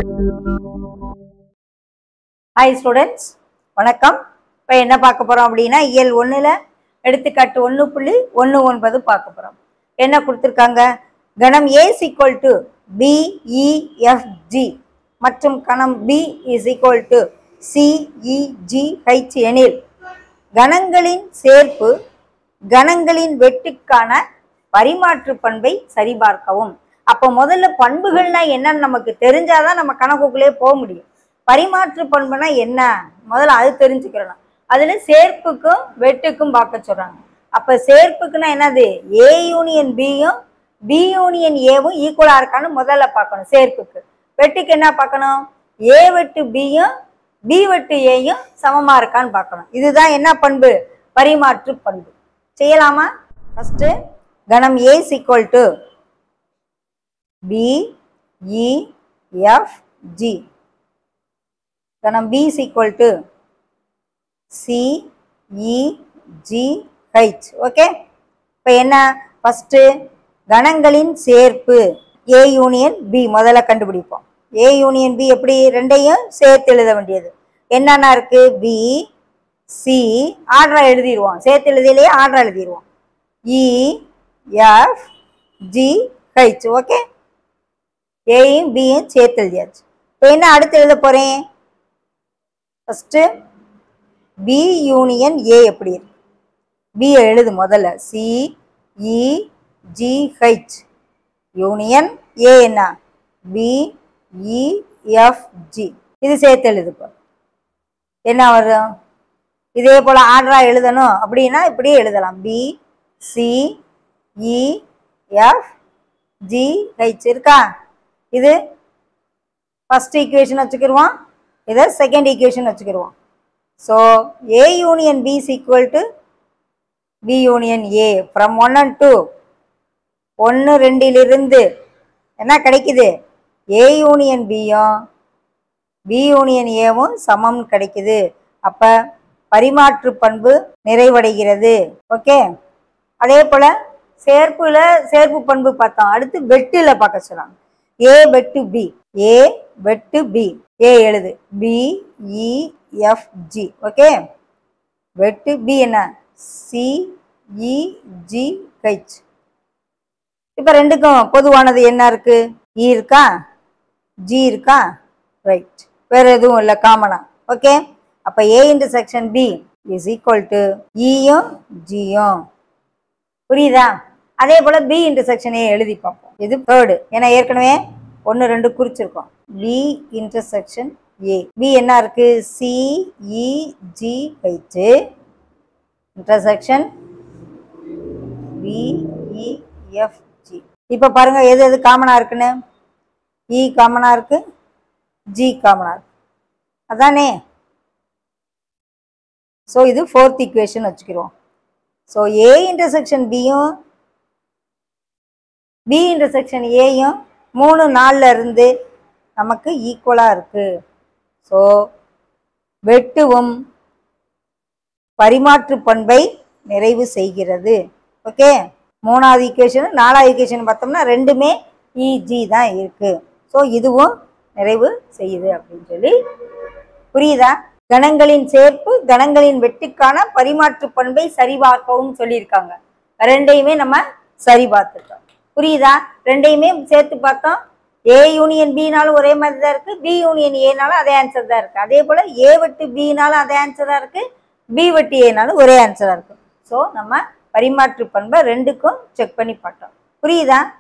Hi students, வணக்கம். இப்போ என்ன பார்க்க போறோம் அப்படின்னா இயல் 1ல எடுத்துக்காட்டு 1.19 பார்க்க போறோம். என்ன கொடுத்திருக்காங்க? கணம் A is equal to B E F G மற்றும் கணம் B is equal to C E G H எனில் கணங்களின் சேர்ப்பு கணங்களின் வெட்டுக்கான பரிமாற்று பண்பை சரிபார்க்கவும். அப்போ முதல்ல பண்புகள்னா என்னன்னு நமக்கு தெரிஞ்சாதான் நம்ம கணக்குக்குள்ளே போக முடியும். பரிமாற்று பண்புனா என்ன முதல்ல அது தெரிஞ்சுக்கிறோம். அதுல சேர்ப்புக்கும் வெட்டுக்கும் பார்க்க சொல்றாங்க. அப்ப சேர்ப்புக்குன்னா என்னது? A யூனியன் Bயும் B யூனியன் Aவும் ஈக்குவலா இருக்கான்னு முதல்ல பார்க்கணும் சேர்ப்புக்கு. வெட்டுக்கு என்ன பார்க்கணும்? A வெட்டு Bயும் B வெட்டு Aயும் சமமா இருக்கான்னு பார்க்கணும். இதுதான் என்ன பண்பு? பரிமாற்று பண்பு. செய்யலாமா? ஃபர்ஸ்ட் கணம் A is equal to B E F G கணம் B is equal to C E G H. Okay, இப்போ என்ன? ஃபர்ஸ்ட் கணங்களின் சேர்ப்பு A யூனியன் B முதல்ல கண்டுபிடிப்போம். A யூனியன் B எப்படி? ரெண்டையும் சேர்த்து எழுத வேண்டியது. என்னென்ன இருக்கு? B C ஆர்டரா எழுதிடுவோம். சேர்த்து எழுதியிலேயே ஆர்டரா எழுதிடுவோம். E F G H. Okay, ஏயும் பியும் சேர்த்து எழுதியாச்சு. இப்போ என்ன அடுத்து எழுத போறேன்? ஃபர்ஸ்ட் B யூனியன் A எப்படி இருக்கு? B எழுது முதல்ல. C E G H union A என்ன? B E F G. இது சேர்த்து எழுது. என்ன வரும்? இதே போல ஆர்டரா எழுதணும் அப்படின்னா இப்படியே எழுதலாம். B C E F G H இருக்கா? இது ஃபர்ஸ்ட் ஈக்குவேஷன் வச்சுக்கிடுவோம். இதை செகண்ட் ஈக்குவேஷன் வச்சுக்கிடுவோம். So A union B is equal to B union A from 1 and 2 1 2லிருந்து என்ன கிடைக்குது? A யூனியன் Bயும் B யூனியன் Aவும் சமம் கிடைக்குது. அப்ப பரிமாற்று பண்பு நிறைவடைகிறது. ஓகே, அதே போல சேர்ப்பு பண்பு பார்த்தோம். அடுத்து வெட்டுல பார்க்க சொல்றாங்க. A வெட்டு B, A வெட்டு B. A எழுது B E F G. Okay, வெட்டு B என்ன? C E G H. இப்ப ரெண்டுக்கும் பொதுவானது என்ன இருக்கு? E இருக்கா, G இருக்கா? ரைட், வேற எதுவும் இல்லை காமனா. ஓகே, அப்ப A intersection B is equal to Eயும் Gயும். புரியுதா? அதே போல B இன்டர்செக்ஷன் A எழுதி பார்ப்போம். இது தேர்டு, ஏன்னா ஏற்கனவே 1 2 குறிச்சிருக்கோம். B intersection A. B என்ன இருக்கு? C E G H intersection B E F G. இப்ப பாருங்க எது எது காமனா இருக்குன்னு. E காமனா இருக்கு, G காமனா இருக்கு, அதானே? ஸோ இது ஃபோர்த் ஈக்குவேஷன் வச்சுக்கிறோம். ஸோ A இன்டர்செக்ஷன் Bயும் B இன்டர்செக்ஷன் Aயும் 3 4ல் இருந்து நமக்கு ஈக்குவலாக இருக்கு. ஸோ வெட்டுவும் பரிமாற்று பண்பை நிறைவு செய்கிறது. ஓகே, 3வது ஈக்குவேஷன் 4வது ஈக்குவேஷன் பார்த்தோம்னா ரெண்டுமே EG தான் இருக்கு. ஸோ இதுவும் நிறைவு செய்யுது அப்படின்னு சொல்லி புரியுதா? கணங்களின் சேர்ப்பு கணங்களின் வெட்டுக்கான பரிமாற்று பண்பை சரிபார்க்கவும் சொல்லியிருக்காங்க. ரெண்டையுமே நம்ம சரி பார்த்துட்டோம். புரியுதா? ரெண்டையுமே சேர்த்து பார்த்தோம். A யூனியன் Bனாலும் ஒரே மாதிரி தான் இருக்கு, B யூனியன் Aனாலும் அதே ஆன்சர் தான் இருக்கு. அதே போல A வெட்டு Bனாலும் அதே ஆன்சரா இருக்கு, B வெட்டு Aனாலும் ஒரே ஆன்சரா இருக்கு. ஸோ நம்ம பரிமாற்று பண்பை ரெண்டுக்கும் செக் பண்ணி பார்த்தோம். புரியுதா?